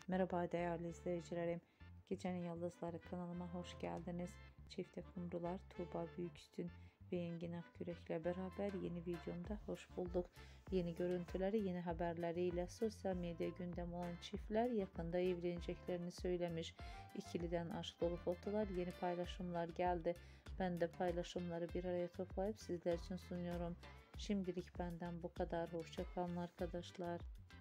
Merhaba değerli izleyicilerim. Gecenin Yıldızları kanalıma hoş geldiniz. Çifte kumrular Tuğba Büyüküstün ve Engin Akgürek'le beraber yeni videomda hoş bulduk. Yeni görüntüleri, yeni haberleriyle sosyal medya gündem olan çiftler yakında evleneceklerini söylemiş. İkiliden aşk dolu fotolar, yeni paylaşımlar geldi. Ben de paylaşımları bir araya toplayıp sizler için sunuyorum. Şimdilik benden bu kadar. Hoşça kalın arkadaşlar.